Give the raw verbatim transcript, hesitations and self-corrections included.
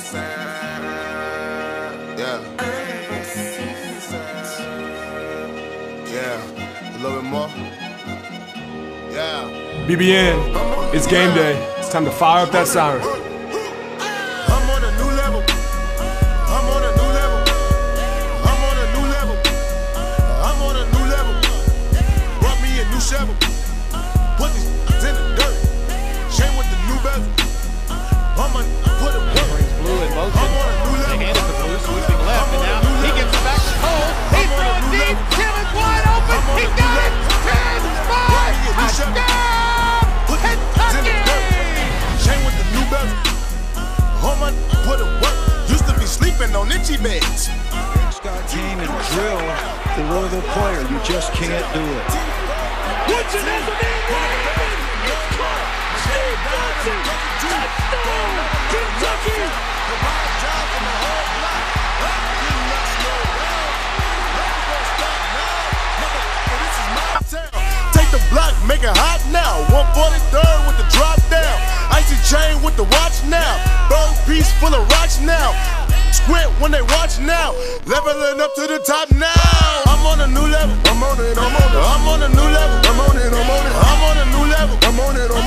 Yeah. Yeah. A little bit more. Yeah. B B N, it's game day. It's time to fire up that siren. I'm on a new level. I'm on a new level. I'm on a new level. I'm on a new level. Brought me a new shovel. Put these in the dirt. Shame with the new bezel. I'm on put it work. Brings Blue in motion. I'm on a new level. They hand it to Blue, sweeping left, and now he gets it back to Cole. He's throwing deep. Tim is wide open. He got it. ten five. Touchdown! Kentucky! Shame with the new bezel. Home on put it work. Used to be sleeping on itchy beds. Scott came and drilled the Louisville player. You just can't do it. Woodson has a man wide open. It's caught. Steve Johnson. Touchdown! Kentucky! Take the block, make it hot now. one forty-third with the drop down. Icy chain with the watch now. Bird piece full of rocks now. Squint when they watch now. Leveling up to the top now. I'm on a new level. I'm on it, I'm on it. I'm on a new level. I'm on it, I'm on it. I'm on a new level. I'm on it, I'm